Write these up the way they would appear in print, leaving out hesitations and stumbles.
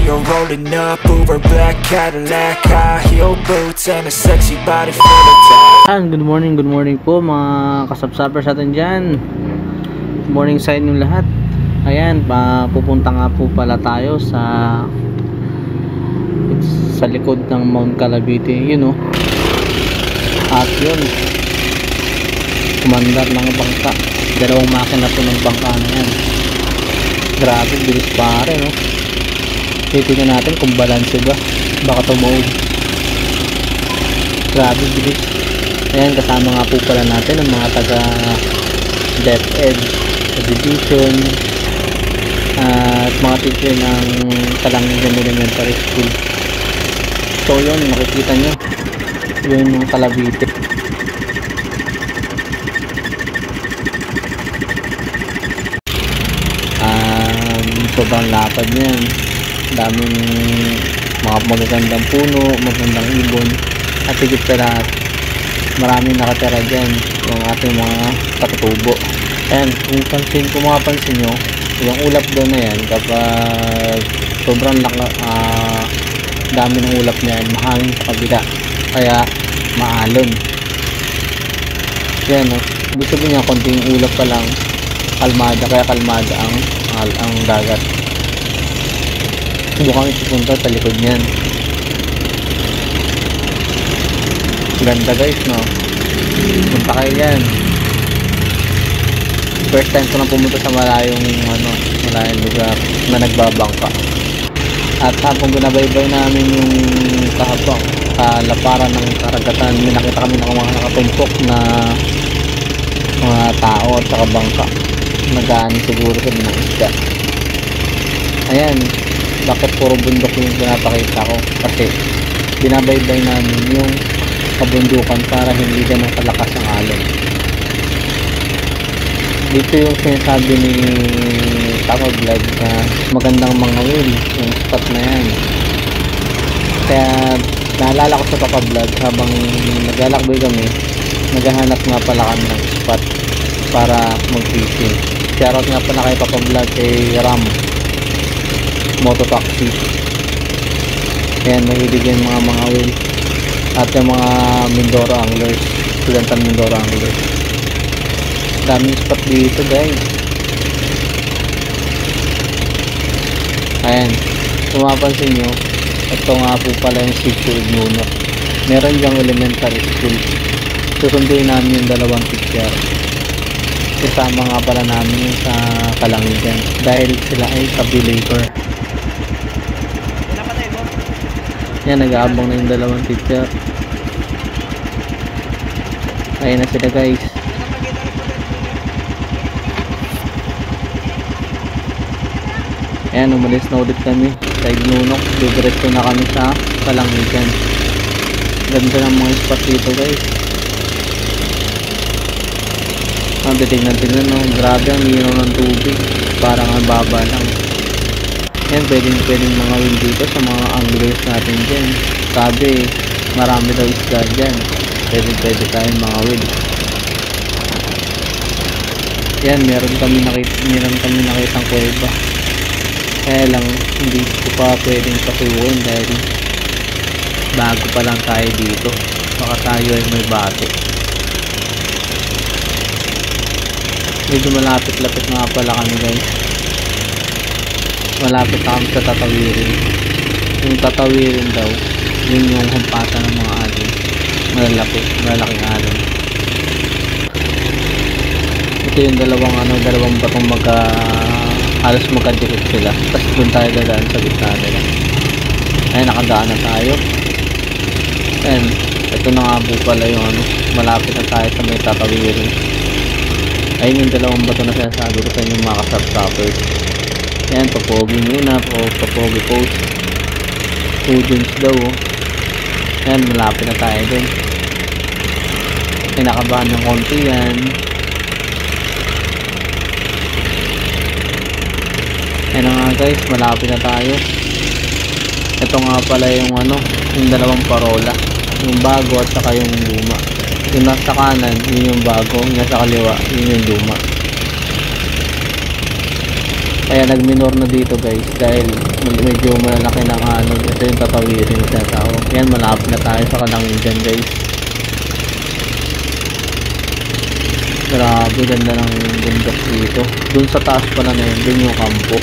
you're rolling up, Uber black Cadillac, high heel boots and a sexy body full of tat. Good morning po mga kasapsapers natin dyan. Good morning sa inyong lahat. Ayan, pupunta nga po pala tayo sa likod ng Mount Calavite, yun o. At yun, kumandar ng bangka. Dalawang makina po ng bangka na yan. Grabe, bilis pare, no? Titingnan natin kung balanse ba, baka tumuog. Grabe, bilis. Ayan, kasama nga po pala natin ang mga taga DepEd Division at mga teacher ng Kalangigan Elementary School. So yun, nakikita nyo yun yung Calavite. Sobrang lapad niyan, daming mga magagandang puno, magandang ibon, at higit sa lahat maraming nakatira dyan yung ating mga katutubo. Ayan, kung mapapansin nyo, yung ulap doon na yan, kapag sobrang dami ng ulap niyan, mahangin sa kabila, kaya maalon. Yan, no? Ibig sabihin niya, konting ulap pa lang, kalmada, kaya kalmada ang dagat. Doon kami pupunta sa likod niyan. Ganda guys, no? Punta kayo yan. First time ko na pumunta sa malayong lugar na nagbabangka. At habang binabaybay namin yung kalaparan ng karagatan, may nakita kami ng mga nakatumpok na mga tao at saka bangka. Nagaan siguro sila ng isda. Ayan, bakit puro bundok yung pinapakita ko? Kasi binabaybay namin yung kabundukan para hindi ganun kalakas ang alon. Dito yung sinasabi ni Taco Vlog na magandang mga wheel yung spot na yan. Kaya naalala ko sa Taco Vlog, habang naglalakbay kami, naghahanap nga pala kami ng spot para mag-fishing. Shoutout nga pala kay Papa Vlog, kay Ram Mototaxi. Ayan, mahilig yung mga wheel at yung mga Mindoro anglers, Occidental Mindoro anglers. Daming spot dito guys. Ayan, kung mapansin nyo, ito nga po pala yung Sitio Ignuno. Meron diyang elementary school. Susunduin namin yung dalawang teacher. Kasama nga pala namin sa Kalangigan dahil sila ay kabilator. Yan, nag-aabang na yung dalawang teacher. Ayun na sila guys. Ayan, umalis na ulit kami sa Ignunok. Diretso na kami sa Kalangigan. Ganda ng mga spot dito guys. Ang titignan no, grabe ang linaw ng tubig, parang ang baba lang. Yan, pwedeng mga wheel dito sa mga anglers natin dyan. Sabi, marami daw isda dyan, pwede tayong mga wheel. Yan, meron kami nakitang kuweba, kaya lang hindi ko pa pwedeng pasukin dahil bago pa lang tayo dito, baka tayo ay may bato. Medyo malapit-lapit nga pala kami guys. Malapit na kami sa Tatawirin. Yung Tatawirin daw, yun yung humpatan ng mga alon. Malalaking alon. Ito yung dalawang batong halos magkadikit sila. Tapos doon tayo dadaan sa gitna nila. Ayan, nakadaan na tayo. Ayan, ito na nga po pala yung malapit na tayo sa may Tatawirin. Ayun yung dalawang bato na sinasabi ko sa inyo mga kasap-sappers. Ayan, papogi muna, papogi post. Students daw. Ayan, malapit na tayo dun. Ay, nakabahan ng konti yan. Ayan na nga guys, malapit na tayo. Ito nga pala yung yung dalawang parola. Yung bago at saka yung luma. Yung nasa kanan, yun yung bago. Yung nasa kaliwa, yun yung luma. Kaya nag-minor na dito guys dahil medyo malalaki ng alon. Ito yung tatawirin na tinatawag. Yan, malapit na tayo sa Kalangigan guys. Grabe, ganda ng bundok dito. Dun sa taas pala na yun, dun yung kampo.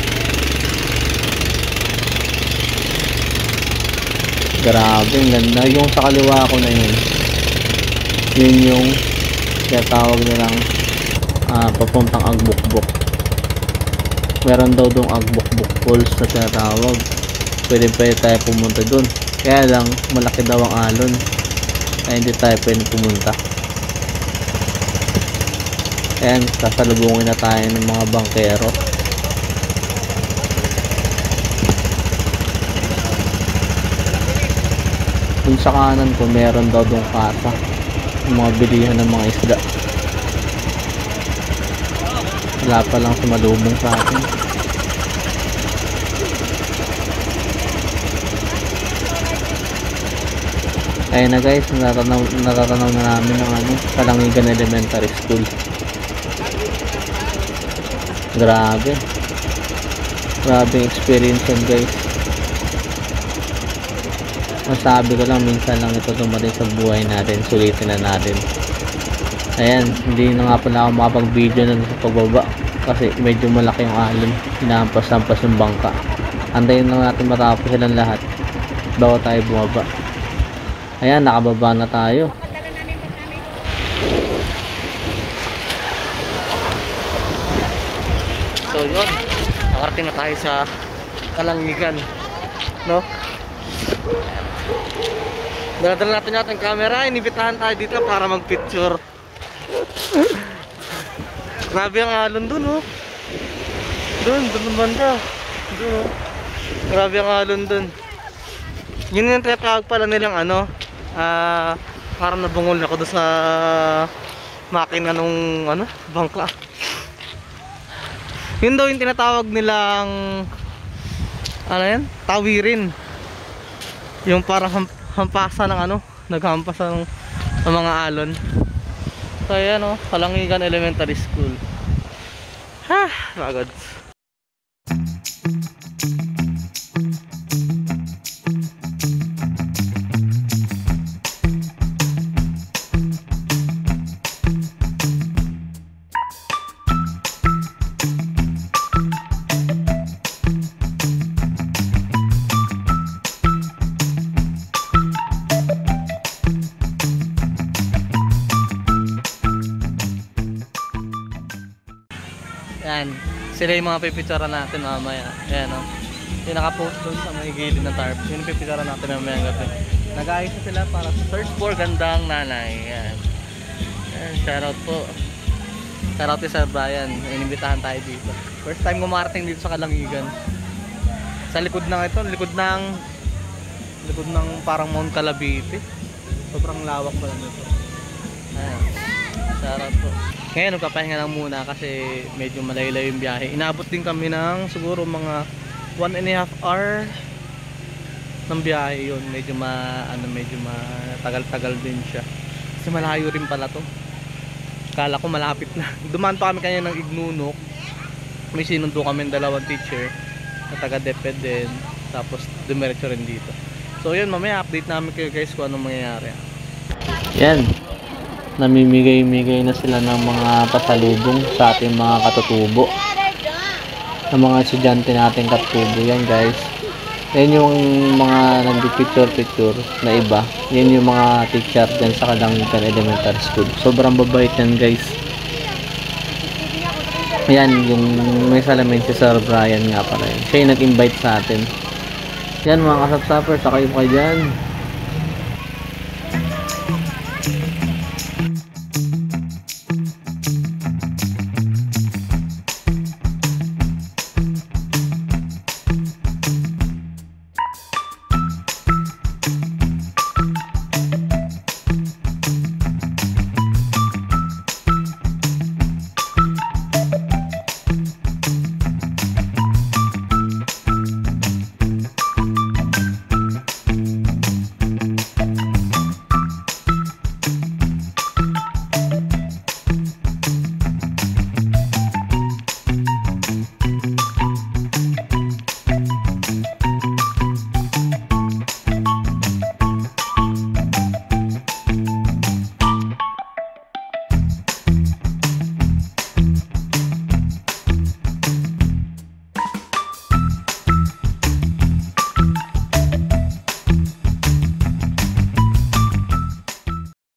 Grabe, ang ganda. Yung sa kaliwa ko na yun, yun yung tinatawag nilang papuntang Agbukbok. Meron daw dong Agbukbok Falls na tinatawag. Pwede tayo pumunta dun. Kaya lang, malaki daw ang alon. Kaya hindi tayo pwede pumunta. Ayan, sasalubungin na tayo ng mga bangkero. Kung sa kanan ko, meron daw dong kasa. Yung mga bilihan ng mga isda. Wala pa lang sumalubong sa atin. Ayun na guys, natatanaw na namin ng Kalangigan Elementary School. Grabe experience yan guys. Masabi ko lang, minsan lang ito dumating sa buhay natin, sulitin na natin. Ayan, hindi na nga pala ako makapag video na sa pagbaba kasi medyo malaki yung alon. Hinahampas-hampas yung bangka. Antayin lang natin matapos silang lahat bago tayo bumaba. Ayan, nakababa na tayo. So yun, nakarating na tayo sa Kalangigan, no? Dala-dala natin yung camera, inibitahan tayo dito para mag-picture. Grabe ang alon dun, oh. Dun banda. Dun, oh. Grabe ang alon dun. Yun yung tinatawag pala nilang parang nabungol ako doon sa makina nung bangka. Yun daw yung tinatawag nilang tawirin. Yung parang hampasan ng naghampasan ng mga alon. So ayan, Kalangigan Elementary School. Pagod. Yan, sila yung mga pipicturean natin mamaya. Ayan, yung nakapost doon sa may gilid ng tarp. Yung pipicturean natin mamaya gabi. Nag-aayos na sila para sa search for gandang nanay. Ayan. Ayan, shoutout po. Shoutout kay Sir Brian. Inimbitahan tayo dito. First time kumarating dito sa Kalangigan. Sa likod ng likod ng parang Mount Calabite. Sobrang lawak pala nito. Ayan. Shoutout po. Ngayon nagpapahinga lang muna kasi medyo malayo-layo yung biyahe. Inabot din kami ng siguro mga 1.5 hour ng biyahe yun. Medyo matagal-tagal din siya. Kasi malayo rin pala to. Kala ko malapit na. Dumaan pa kami kanya ng Ignunok. May sinundo kami ng dalawang teacher na taga DepEd din. Tapos dumiretso rin dito. So yun, mamaya update namin kayo guys kung anong mangyayari. Yan. Namimigay-migay na sila ng mga pasalubong sa ating mga katutubo, ng mga estudyante nating katutubo. Yan guys, yan yung mga nag-picture na iba. Yan yung mga teacher dyan sa Kalangigan Elementary School. Sobrang babait yan guys. Yan yung may salamin si Sir Brian nga pala yun. Siya yung nag-invite sa atin. Yan mga kasapsapers, sakay mo kayo dyan.